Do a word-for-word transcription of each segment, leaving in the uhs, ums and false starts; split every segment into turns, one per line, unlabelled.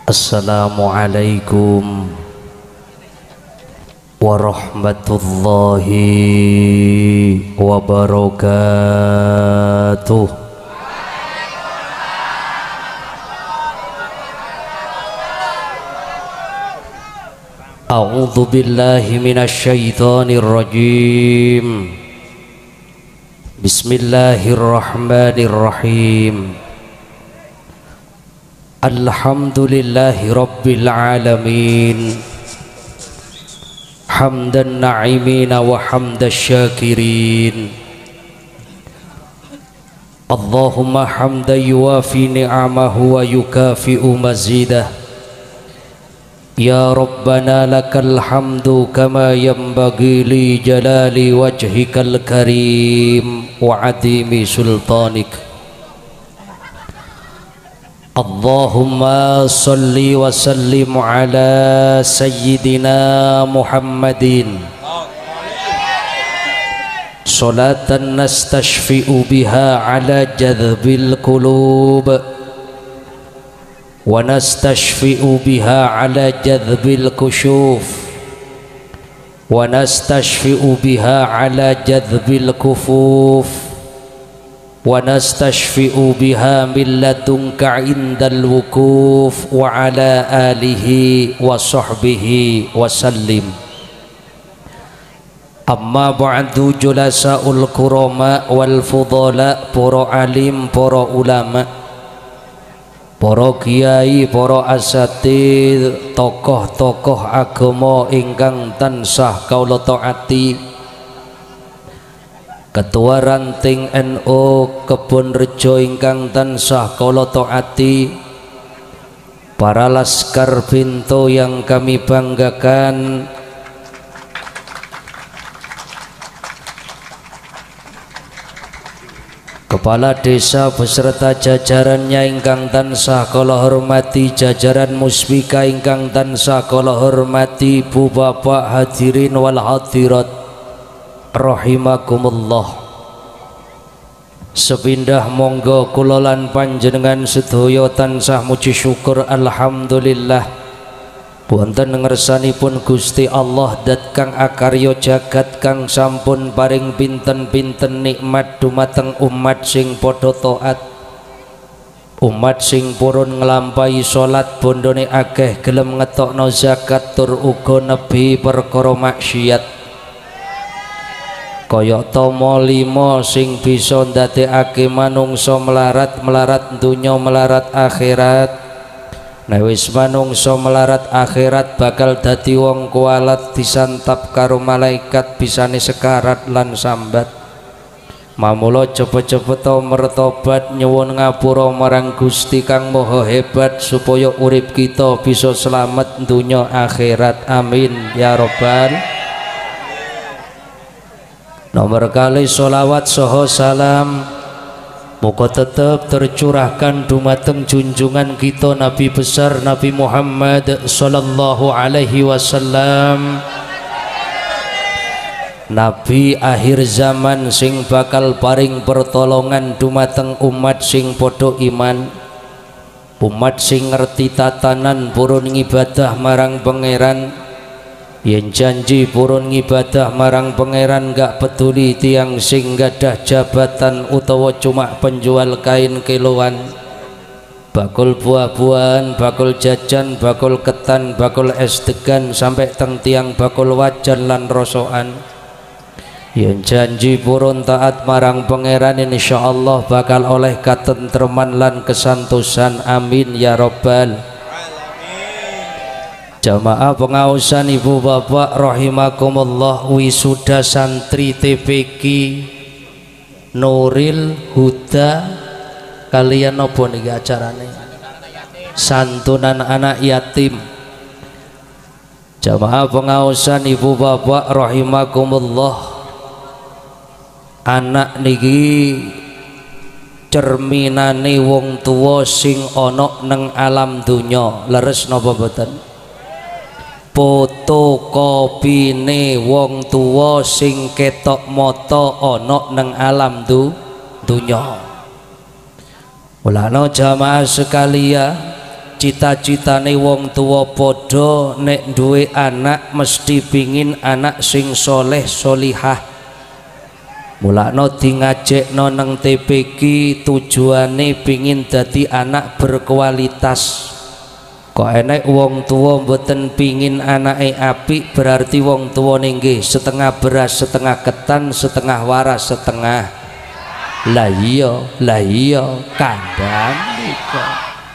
Assalamualaikum warahmatullahi wabarakatuh. A'udzu billahi minasy syaithanir rajim. Bismillahirrahmanirrahim. Alhamdulillahi rabbil alamin. Hamdan na'imina wa hamdash syakirin. Allahumma hamdan yuwafi ni'amahu wa yukafi'u mazidah. Ya Rabbana lakal hamdu kama yanbaghi li jalali wajhikal karim wa adimi sultanik. Allahumma salli wa sallim ala sayyidina Muhammadin salatan nastashfi'u biha ala jadhbil qulub wa nastashfi'u biha ala jadhbil kushuf wa nastashfi'u biha ala jadhbil kufuf wa nastashfi'u biha min ladunka indal wukuf wa ala alihi wa sahbihi wa sallim. Amma ba'du, julasa'ul kurama wal fudala, para alim, para ulama, para kiai, para asatidz, tokoh-tokoh agama ingkang tansah kaula taati, Ketua Ranting N U Kebon Rejo ingkang tansah kaula taati, para laskar pintu yang kami banggakan, kepala desa beserta jajarannya ingkang tansah kaula hormati, jajaran musbika ingkang tansah kaula hormati, ibu bapak hadirin wal hadirat rahimakumullah. Sepindah monggo kula lan panjenengan sedaya tansah muji syukur alhamdulillah wonten ngersanipun Gusti Allah dat kang akarya jagat, kang sampun paring pinten-pinten nikmat dumateng umat sing padha taat, umat sing purun nglampahi salat, bondone akeh gelem ngetokno zakat, tur uga nebi perkara maksiat. Kaya tomo limo sing bisa ndadekake manungsa melarat, melarat dunya melarat akhirat. Nek wis manungsa melarat akhirat bakal dadi wong kualat, disantap karo malaikat, bisane sekarat lan sambat. Mamula cepet-cepet mertobat nyuwun ngapura marang Gusti kang maha hebat supaya urip kita bisa selamat dunya akhirat. Amin ya robbal. Nomor kali sholawat soho salam muga tetap tercurahkan dumateng junjungan kita Nabi besar Nabi Muhammad sallallahu alaihi wasallam, Nabi akhir zaman sing bakal paring pertolongan dumateng umat sing podo iman, umat sing ngerti tatanan purun ngibadah marang pangeran. Yen janji purun ngibadah marang pangeran, gak peduli tiang sing gadah jabatan utawa cuma penjual kain kiloan, bakul buah-buahan, bakul jajan, bakul ketan, bakul es degan, sampai teng tiang bakul wajan lan rosoan. Yen janji purun taat marang pangeran, insyaallah bakal oleh katentreman lan kesantosan. Amin ya robbal. Jamaah pengaosan ibu bapak rahimakumullah, wisuda santri T P Q Nuril Huda kalian nopo niki acarane santunan anak yatim. Jamaah pengaosan ibu bapak rahimakumullah, anak niki cerminane wong tuwa sing ana neng alam dunya. Leres napa boten? Fotokopine wong tuwa sing ketok mata ana neng alam du dunya. Mulane jamaah sekalian, cita-citane wong tuwa padha nek duwe anak mesti pingin anak sing soleh solihah. Mulakno di ngajekno nang T P Q tujuane pingin dadi anak berkualitas. Kok enek wong tua mboten pingin anake apik, berarti wong tua nggih setengah beras setengah ketan setengah waras setengah. Lah iya lah iya kandhane kok.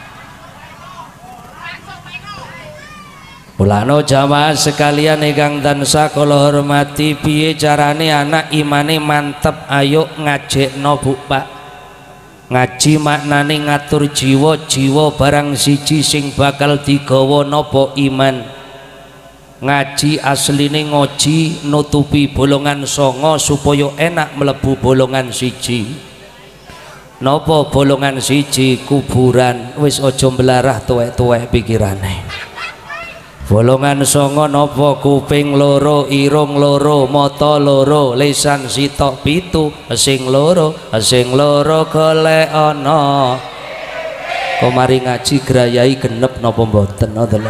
Mulane jamaah sekalian ingkang tansah kula hormati, piye carane anak imane mantep? Ayo ngajekno Bu Pak. Ngaji maknane ngatur jiwa, jiwa barang siji sing bakal digawa napa iman. Ngaji asline ngoji nutupi bolongan songo supaya enak mlebu bolongan siji. Napa bolongan siji? Kuburan. Wis aja mbelarah tuwek-tuwek pikirane. Bolongan songo nopo? Kuping loro, irung loro, mata loro, lisan sitok pitu, sing loro, sing loro golek ana. Kok mari ngaji grayai genep napa mboten?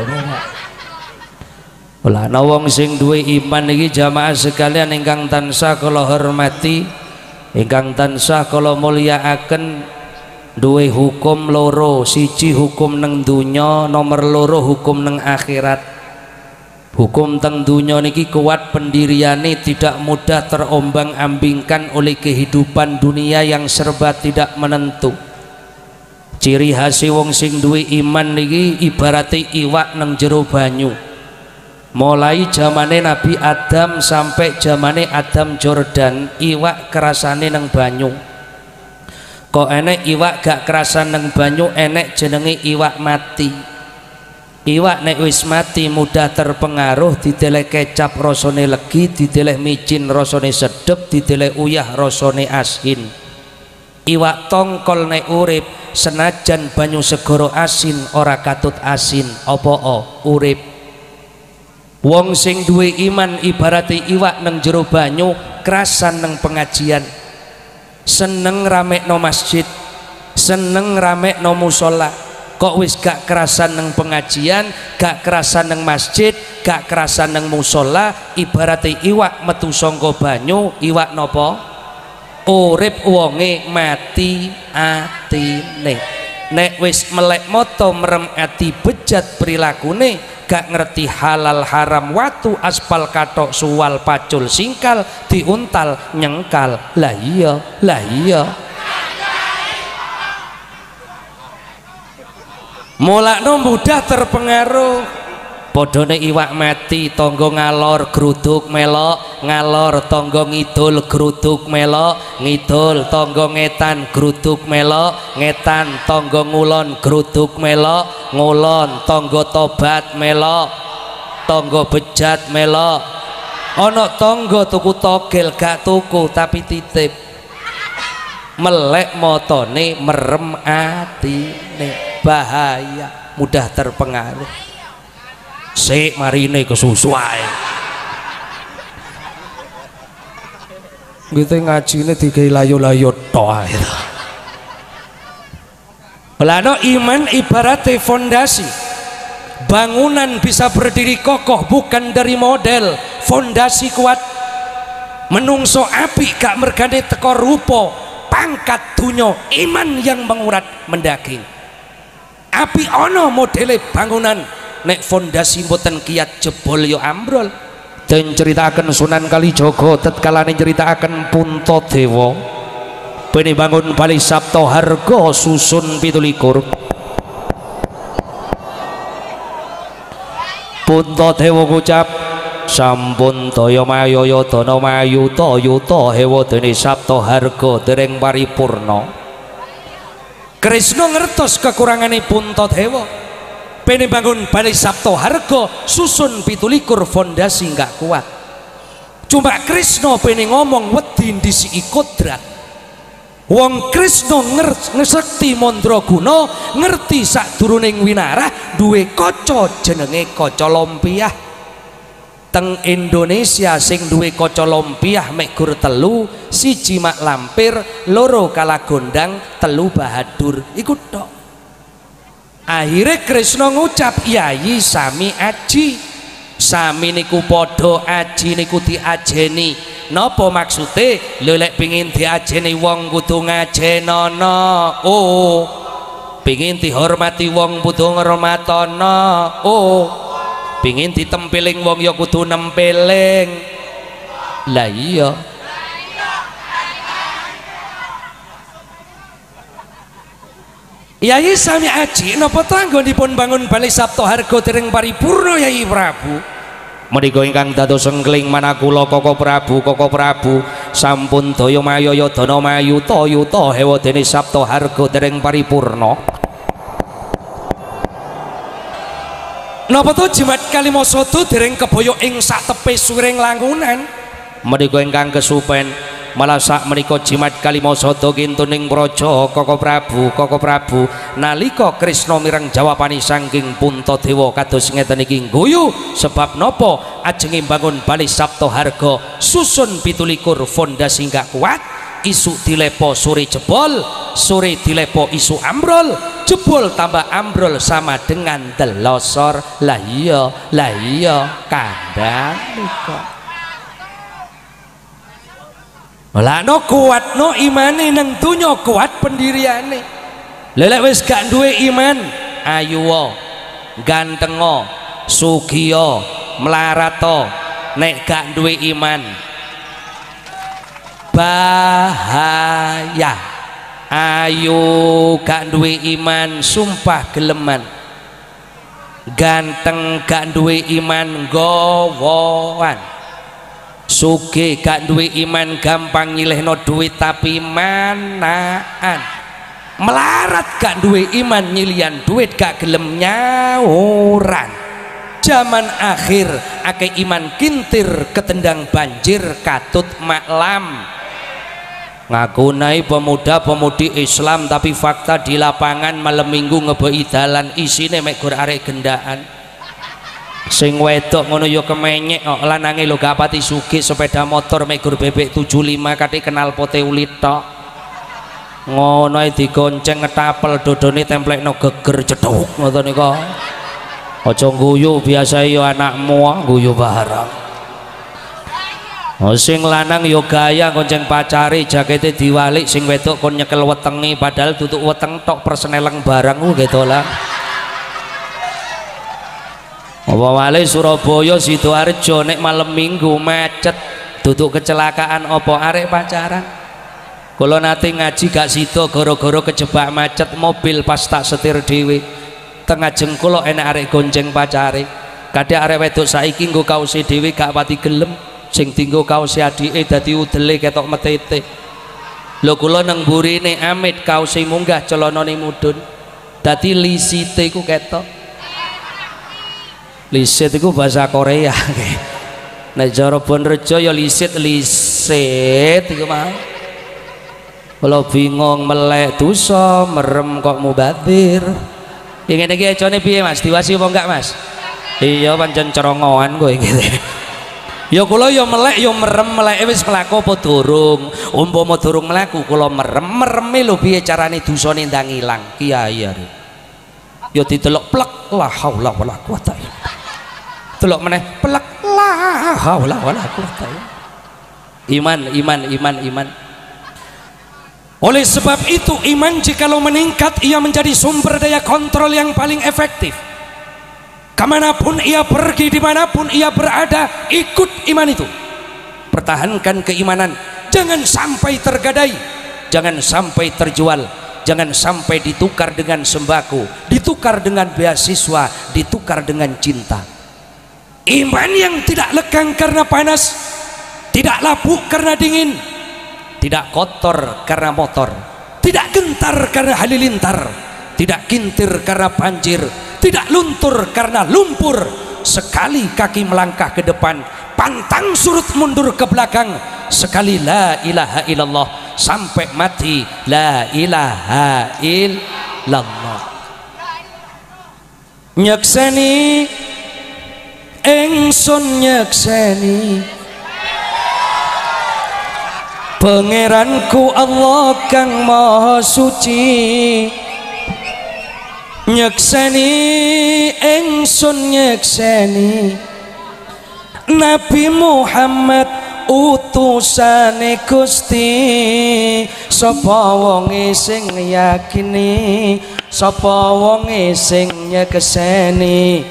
Ola ana wong sing duwe iman iki jamaah sekalian ingkang tansah kula hormati, ingkang tansah kula mulyakaken. Duwe hukum loro, siji hukum neng dunya, nomor loro hukum neng akhirat. Hukum teng dunya niki kuat pendiriane, tidak mudah terombang-ambingkan oleh kehidupan dunia yang serba tidak menentu. Ciri khas wong sing duwe iman niki ibarate iwak neng jero banyu. Mulai zamane Nabi Adam sampai zamane Adam Jordan, iwak kerasane neng banyu. Kok enek iwak gak kerasan neng banyu, enek jenenge iwak mati. Iwak nek wis mati mudah terpengaruh, dideleh kecap rasane legi, dideleh micin rasane sedep, dideleh uyah rasane asin. Iwak tongkol nek urip senajan banyu segara asin ora katut asin, apa o urip. Wong sing duwe iman ibarate iwak neng jero banyu, kerasan neng pengajian. Seneng rame no masjid, seneng rame no musola. Kok wis gak kerasan neng pengajian, gak kerasan neng masjid, gak kerasan neng musola, ibarate iwak metu sangka banyu, iwak nopo? Urip wonge mati atine. Nek wis melek moto merem ati bejat prilakune, gak ngerti halal haram watu aspal katok suwal pacul singkal diuntal nyengkal. Lah iya lah iya mulakno mudah terpengaruh. Podone iwak mati, tonggo ngalor gruduk melok ngalor, tonggo ngidul gruduk melok ngidul, tonggo ngetan gruduk melok ngetan, tonggo ngulon gruduk melok ngulon, tonggo tobat melok, tonggo bejat melok. Ono tonggo tuku togel gak tuku tapi titip, melek motone merem atine. Bahaya, mudah terpengaruh. Sik marine kesusu ae. Gitu ngajine digawe layo-layo tok ae. Lano iman ibaratnya fondasi. Bangunan bisa berdiri kokoh bukan dari model, fondasi kuat. Menungso api gak mergane teko rupa, pangkat dunyo, iman yang mengurat mendaging. Api ono modele bangunan, nek fondasi mboten kiat jebol yo ambrol. Dan ceritakan Sunan Kalijaga tatkalane ceritakan Puntadewa bene bangun Bali Sabto Harga susun pitulikur. Puntadewa ngucap sampun toya mayaya dana mayuta yuta hewa dene Sabto Harga dereng paripurna. Krisna ngertos kekurangane Puntadewa pene bangun Bali Sabto Harga susun pitulikur fondasi nggak kuat. Cuma Krisna pene ngomong wedi ndisiki kodrat. Wong Krisna ngesekti mandraguna, ngerti saduruneng winarah duwe kaca jenenge kaca lompiah. Teng Indonesia sing duwe kaca lompiah mek gur telu, siji mak lampir, loro kalagondang, telu bahadur. Iku tok. Akhirnya Kresna ngucap, yayi sami aji, sami niku podo aji niku diajeni. Napa maksude? Lho lek pengin diajeni wong kudu ngajenono. Oh, pengin dihormati wong kudu nghormatono. Oh, pengin ditempeling wong ya kudu nempeling. Lah iya. Yai sami aji napa tanggonipun bangun Balai Saptaharga dereng paripurna Yai Prabu. Menika ingkang dados sengkling manakula Koko Prabu, Koko Prabu sampun daya mayaya dana mayu tayuta hewa dene Saptaharga dereng paripurna. Napa to Jimat Kalimasada dereng kebaya ing satepe suring langunan. Menika ingkang kesupen malah sak menika Jimat Kalimasada kintuning praja Koko Prabu, Koko Prabu nalika Kresna mireng jawabani saking Puntadewa kados ngeten iki ngguyu sebab napa ajenge bangun Balai Saptaharga susun pitulikur fondasi gak kuat, isu dilepo sore jebol, sore dilepo isu ambrol, jebol tambah ambrol sama dengan delosor. Lah iya, lah iya kandhang nika. Lah no kuat no imane nang donya kuat pendiriane. Lelek wis gak duwe iman, ayuwa, gantengo, sugiya, mlarato, nek gak duwe iman bahaya. Ayu gak duwe iman sumpah geleman, ganteng gak duwe iman gowoan, sugih gak duwe iman gampang nyilehno duit tapi manaan, melarat gak duwe iman nyilian duit gak gelem nyauran. Zaman akhir akeh iman kintir ketendang banjir katut maklam. Ngaku nai pemuda-pemudi Islam tapi fakta di lapangan malam minggu ngebei dalan isine mek gur arek gendaan. Sing wedok ngono ya kemenyek kok, lanange lho gak pati sugih sepeda motor mek gur bebek tujuh puluh lima kate kenal pote ulit tok. Ngono ae digonceng ngetapel dodone templekno geger cedhuk ngoten nika. Aja guyu biasa ya anakmu guyu barang. Oh, sing lanang yo gaya gonceng pacari jakete diwalik, sing wedok kon nyekel wetenge padahal tutuk weteng tok perseneleng barang ku gitu lah. Apa wale Surabaya Sidoarjo nek malam minggu macet tutuk kecelakaan apa arek pacaran. Kula nate ngaji gak sida gara-gara kejebak macet mobil pas tak setir dhewe. Tengah jengkul enak arek gonceng pacari. Kadhe arek wedok saiki nggo kause dhewe gak pati gelem. Sing tinggo kaos adike dadi udele ketok metete. Lho kula nang burine amit kaos munggah celanane mudhun. Dadi lisite iku ketok. Lisit iku bahasa Korea. Nek cara Bonrejo ya lisit lisit iku mah. Kula bingung melek dosa merem kok mubadir. Ya ngene iki econe piye Mas? Diwasi apa enggak Mas? Iya pancen cerongoan kowe iki. Ya kula ya melek ya merem, meleke wis mlaku apa durung. Umpama durung mlaku kula merem, mereme lho piye carane dosane ndang ilang. Kiai arep. Ya didelok plek la haula wala quwata illa billah. Delok meneh plek la haula wala quwata illa. Iman, iman, iman, iman. Oleh sebab itu iman jikalau meningkat ia menjadi sumber daya kontrol yang paling efektif. Kemanapun ia pergi, dimanapun ia berada, ikut iman itu. Pertahankan keimanan, jangan sampai tergadai, jangan sampai terjual, jangan sampai ditukar dengan sembako, ditukar dengan beasiswa, ditukar dengan cinta. Iman yang tidak lekang karena panas, tidak lapuk karena dingin, tidak kotor karena motor, tidak gentar karena halilintar, tidak kintir karena banjir, tidak luntur karena lumpur. Sekali kaki melangkah ke depan, pantang surut mundur ke belakang. Sekali la ilaha illallah sampai mati la ilaha illallah. Nyekseni ingsun nyekseni Pangeranku Allah kang maha suci. nyekseni ingsun nyekseni Nabi Muhammad utusane Gusti sapa wonge sing yakini sapa wonge sing nyekseni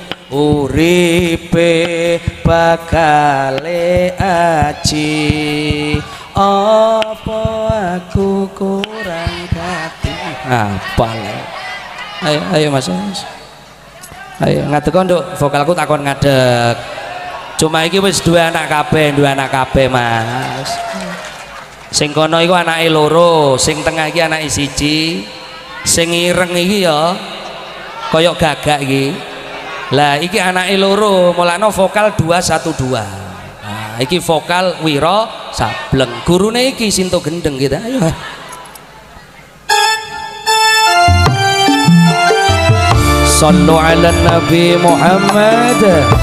uripe bakale aji apa aku kurang gati apal ayo ayo mas ayo ngadeg nduk vokalku takon ngadeg cuma iki wis dua anak kabeh dua anak kabeh mas sing kono iku anake loro sing tengah iki anake siji sing ireng iki ya koyok gagak iki lah iki anake loro mulane vokal dua satu dua nah iki vokal Wiro Sableng gurune iki Sinto Gendeng kita ayo sallu ala Nabi Muhammad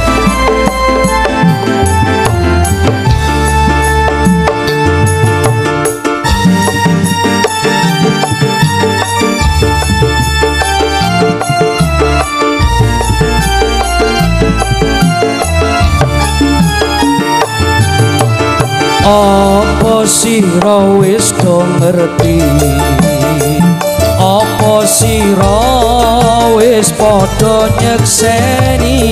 apa sira wis do ngerti apa sira wis padha nyekseni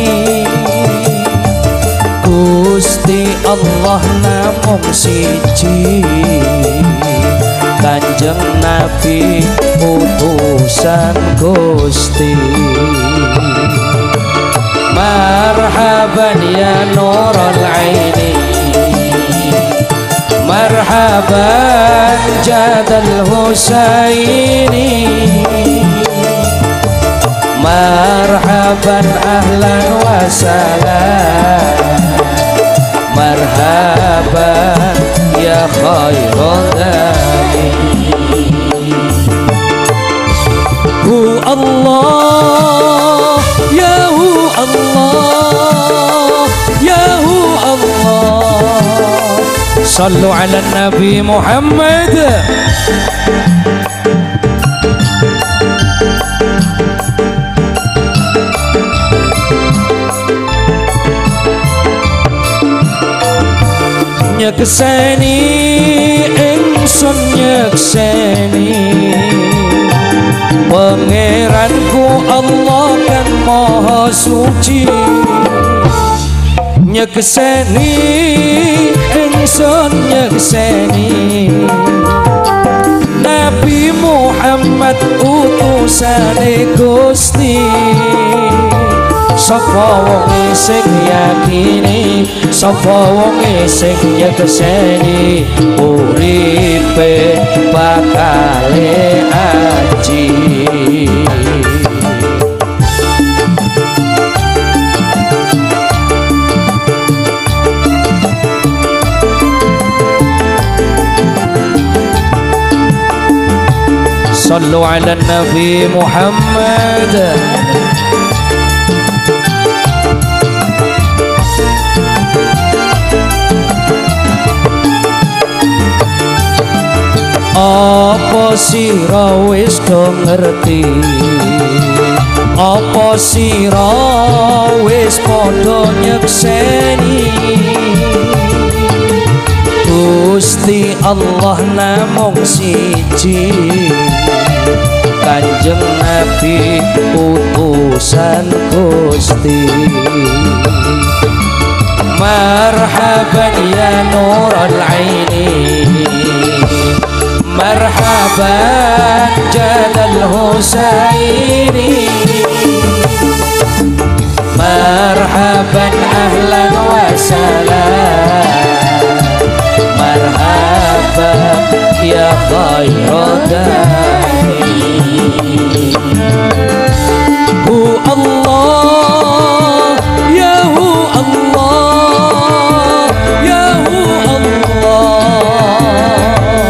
Gusti Allah namung siji Kanjeng Nabi utusan Gusti marhaban ya nurul aini marhaban jadal Husaini marhaban ahlan wa salam marhaban ya khairul dai hu Allah ya hu Allah ya hu Allah sallu ala Nabi Muhammad nyekseni ingsun nyekseni Pangeranku Allah kan maha suci nyekseni ingsun nyekseni Nabi Muhammad utusane Gusti sapa wong sing yakini sapa wong sing nyekseni uripe bakale aji sallu ala Nabi Muhammad apa sira wis do ngerti apa sira wis padha nyekseni Gusti Allah namung siji Kanjeng Nabi utusan Gusti marhaban ya nurul aini marhaban jadal Husaini marhaban ahlan wa salam marhaban ya khairul dai hu Allah ya hu Allah ya hu Allah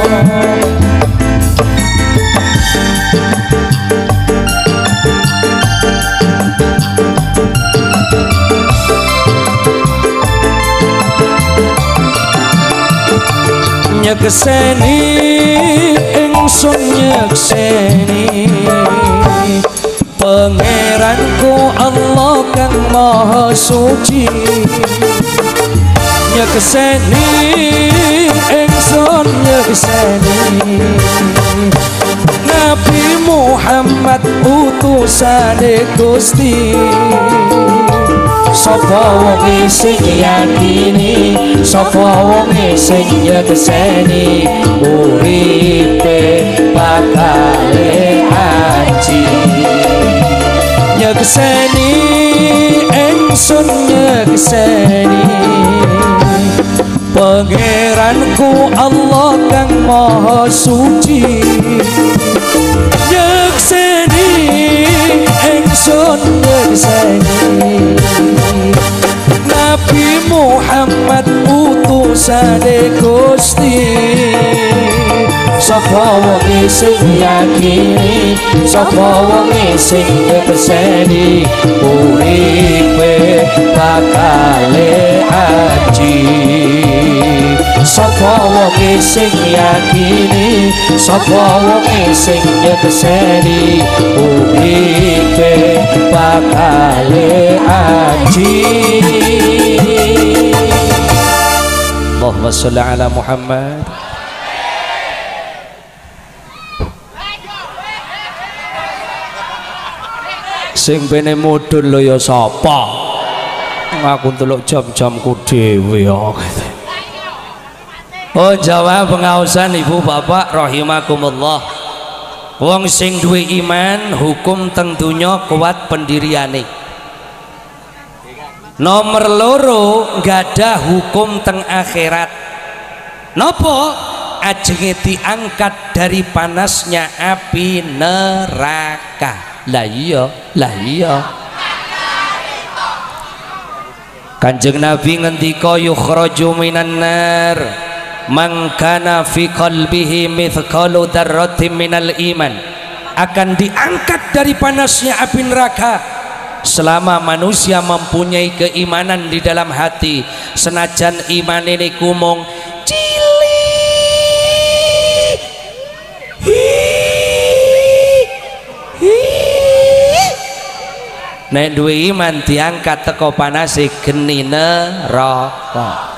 nyekseni, ingsun nyekseni Pangeranku Allah kang maha suci nyekseni ingsun nyekseni Nabi Muhammad utusane Gusti sapa wong sing yakini sapa wong sing nyekseni uripe bakal haji nyekseni ingsun nyekseni Pangeranku Allah kang maha suci nyekseni ingsun nyekseni Nabi Muhammad utusane Gusti sapa wong sing yakini sapa wong sing nyekseni uripe bakal haji sapa wong sing yakini sapa wong sing nyekseni uripe bakal haji Allahumma sholli ala Muhammad. Sing bene mudhun lho ya sapa? Aku ndelok jam-jamku dhewe ya. Oh jawab pengaosan ibu bapak rahimakumullah. Wong sing duwe iman hukum teng donya kuat pendiriane. Nomor loro gadah hukum teng akhirat. Nopo? Ajenge diangkat dari panasnya api neraka. Lah iya, lah iya. Kanjeng Nabi ngendika yukhraju minan nar man kana fi qalbihi mithqalu dzarratin minal iman, akan diangkat dari panasnya api neraka selama manusia mempunyai keimanan di dalam hati, senajan iman ini kumung cilik nek duwe iman diangkat teko panase geni neraka.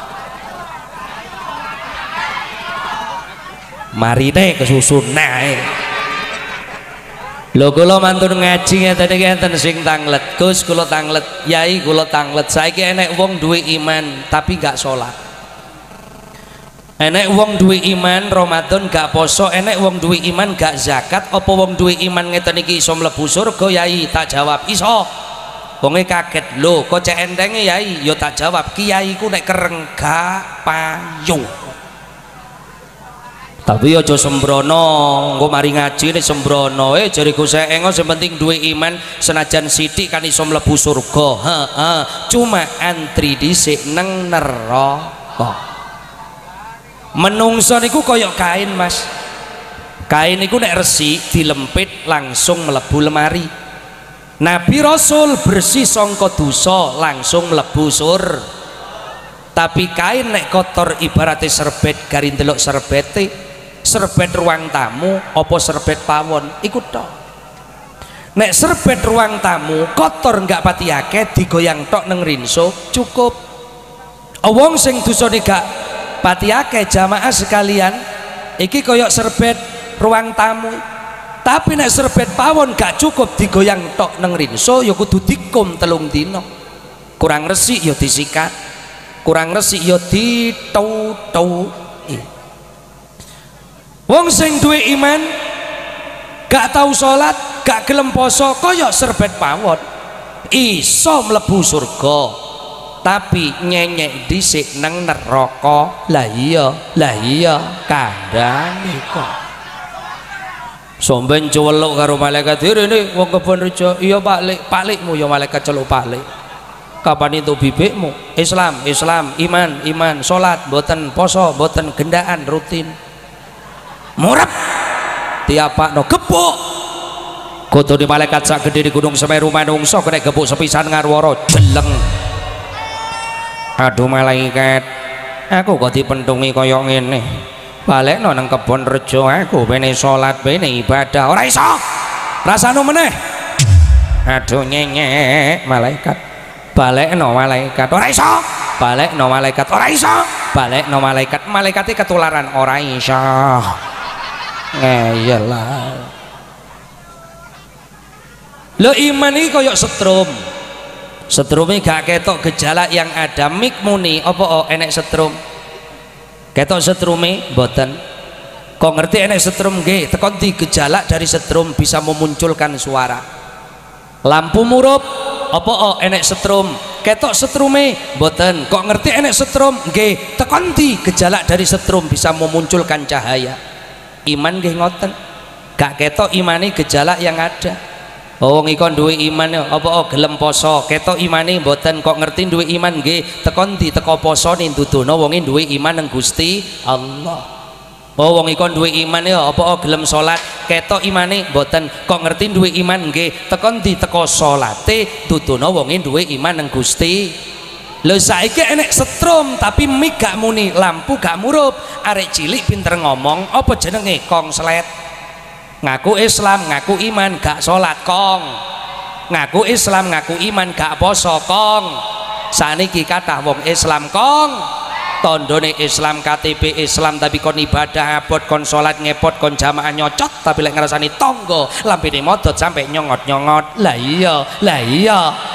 Marine kesusun nae. Lho kula mantun ngaji ngeten iki enten sing tanglet. Gus kula tanglet, Yai kula tanglet. Saiki enek wong duwe iman tapi gak salat. Enek wong duwe iman Ramadan gak poso, enek wong duwe iman gak zakat. Apa wong duwe iman ngeten iki iso mlebu surga Yai? Tak jawab iso. Wonge kaget, lho kok cek entenge Yai? Ya tak jawab, Kiai ku nek kereng gak payu. Tapi aja sembrono, engko mari ngaji nek sembrono, eh jariku seengo sing penting duwe iman senajan sithik kan iso mlebu surga. Heeh, cuma antri dhisik nang neraka. Menungso niku kaya kain, Mas. Kain niku nek resik dilempit langsung mlebu lemari. Nabi Rasul bersih sangka dosa langsung mlebu sur. Tapi kain nek kotor ibaratnya serbet gari ndelok serbete. Serbet ruang tamu apa serbet pawon iku tok. Nek serbet ruang tamu kotor enggak pati akeh digoyang tok neng rinso cukup. Wong sing dosane gak pati akeh jamaah sekalian iki koyok serbet ruang tamu. Tapi nek serbet pawon gak cukup digoyang tok neng rinso ya kudu dikum telung dino. Kurang resik ya disikat, kurang resik ya ditau-tau. Wong sing duwe iman gak tau salat, gak gelem poso kaya serbet pawon iso mlebu surga tapi nyenyek dhisik nang neraka. Lah iya, lah iya kandhane kok. Somben celuk karo malaikat direne wong kebon rejo. Iya Pak Lik, Pak Likmu ya malaikat celuk Pak Lik. Kapan itu bibikmu? Islam, Islam, iman, iman, salat mboten, poso mboten, gendaan rutin. Murep diapakno gebuk kutune malaikat sak gedhe di Gunung Semeru manungsa kena gebuk sepisan ngarwara jeleng. Aduh malaikat, aku kok dipentungi kaya ngene. Balekno nang kebon rejo aku bene salat bene ibadah ora iso. Rasane meneh aduh nyenyek malaikat balekno malaikat ora iso balekno malaikat ora iso balekno malaikat malaikate ketularan ora iso ngeyel lah. Lo iman iki koyok setrum setrume gak ketok gejala yang ada mik muni apa oh, enek setrum ketok setrume mboten kok ngerti enek setrum nggih tekon di gejala dari setrum bisa memunculkan suara lampu murup apa oh, enek setrum ketok setrume mboten kok ngerti enek setrum nggih tekon di gejala dari setrum bisa memunculkan cahaya iman nggih ngoten gak ketok imani gejala yang ada. Oh ngikon duwe iman apa oh gelem poso ketok imane mboten kok ngerti duwe iman nggih tekon di teko poso nindudono wonge duwe iman nang Gusti Allah. Oh wong ikon duwe iman ya apa oh gelem salat ketok imane mboten kok ngerti duwe iman nggih tekon di teko salate dudono wonge duwe iman nang Gusti. Lho saiki enek setrum tapi mik gak muni lampu gak murup arek cilik pinter ngomong apa jenenge kongslet ngaku Islam ngaku iman gak sholat kong ngaku Islam ngaku iman gak poso kong saniki kathah wong Islam kong tandane Islam K T P Islam tapi kon ibadah abot kon sholat ngepot kon jamaah nyocot tapi lek ngrasani tangga lampene modot sampai nyongot-nyongot lah iya lah iya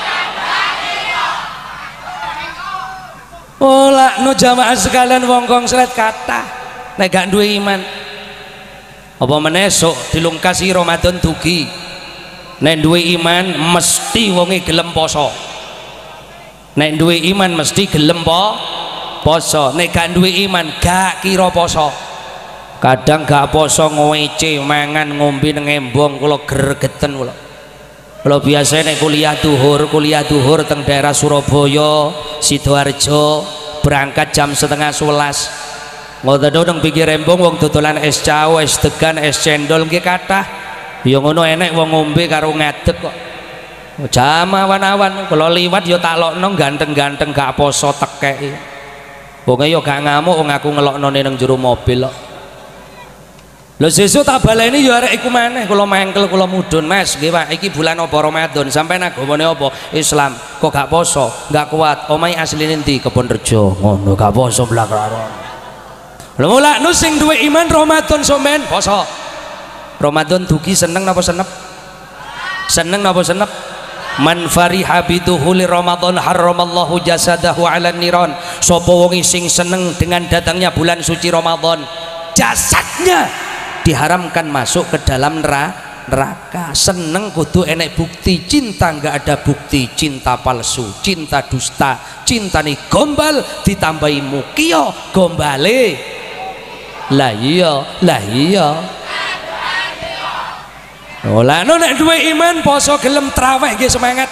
oh lah no jamaah sekalian wong kong sholat kathah nek gak duwe iman apa menesuk dilungkasi Ramadan dugi nek duwe iman mesti wonge gelem poso nek duwe iman mesti gelem po poso nek gak duwe iman gak kira poso kadang gak poso ngowece mangan ngombe nang embong kula gregeten kula kula biasa nek kuliah duhur kuliah duhur teng daerah Surabaya Sidoarjo berangkat jam setengah sebelas ngoten nang pinggir embong wong dodolan es cao, es degan, es cendol nggih kathah. Ya ngono enek wong ngombe karo ngadeg kok. Jam awan-awan kula liwat ya tak lokno ganteng-ganteng gak poso tekeki. Wonge ya gak ngamuk wong aku ngeloknone nang jero mobil kok. Lho sesuk tak baleni ya arek iku maneh kula mangkel kula mudhun Mas nggih Pak iki bulan apa Ramadan sampean agamane apa Islam kok gak poso gak kuat omahe asline ndi Kebonrejo ngono gak poso blak-blak. Lha mulak nu sing duwe iman Ramadan somen poso. Ramadan dugi seneng napa senep? Seneng napa senep? Man fariha biduhuli Ramadan harramallahu jasadahu 'alan niran. Sapa wong sing seneng dengan datangnya bulan suci Ramadan, jasadnya diharamkan masuk ke dalam neraka. Seneng kudu enek bukti cinta, enggak ada bukti cinta palsu, cinta dusta, cinta nih gombal ditambahi mukio gombale. Lah iya, lah iya. Oh lah no nek duwe iman poso gelem traweh nggih semangat.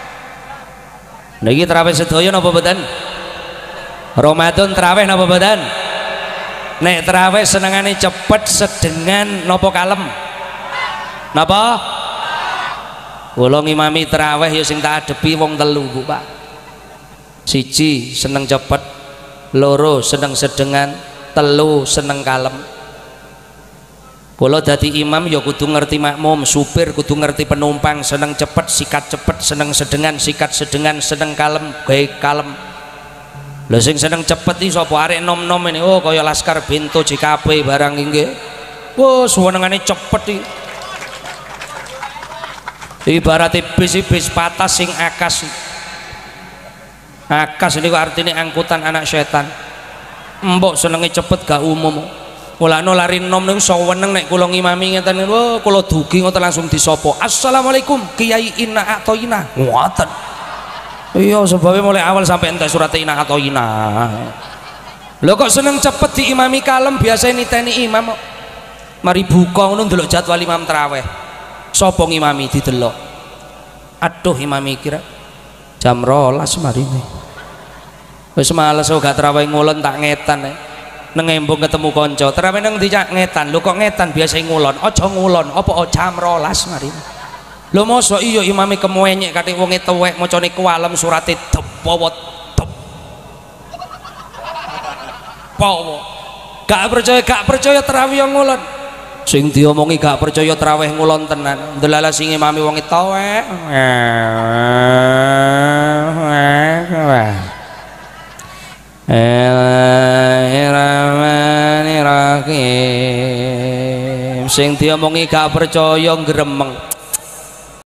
Niki traweh sedaya napa mboten? Ramadan traweh napa mboten? Nek traweh senengane cepet sedengan napa kalem? Napa? Kula ngimami traweh ya sing tak adepi wong telu Bu Pak. Siji seneng cepet, loro seneng sedengan, telu seneng kalem. Kula dadi imam ya kudu ngerti makmum, supir kudu ngerti penumpang, seneng cepet sikat cepet, seneng sedengan sikat sedengan, seneng kalem gawe kalem. Lha sing seneng cepet iki sapa arek nom-nom ini oh kaya Laskar Bento J K P barang nggih. Wah senengane cepet iki. Ibaratnya bis bis patas sing akas. Akas ini artinya angkutan anak setan. Mbok senenge cepet gak umum. Kula no lari nom niku saweneng nek kula ngimami ngeten oh kula dugi ngoten langsung disapa. Assalamualaikum Kiai Inna Atoina. Ngoten. Iya sebabnya mulai awal sampai entek surat Inna Atoina. Lho kok seneng cepet diimami kalem biasa niteni imam. Mari buka ngono ndelok jadwal imam tarawih. Sapa ngimami didelok. Aduh imami kira jam rolas marine. Wis males gak tarawih ngulon tak ngetan eh. Neng embung ketemu konco terawih neng dijak ngetan lu kok ngetan biasa ngulon ojo ngulon apa o jam rolas mari lu mosok iyo imami kemuenyek kati wonge tuwek mocone kualem surate depowot dep powo gak percaya gak percaya terawih yang ngulon sing diomongi gak percaya traweh ngulon tenan ndelala sing imami wong taweh Bismillahirrahmanirrahim sing diomongi gak percaya gremeng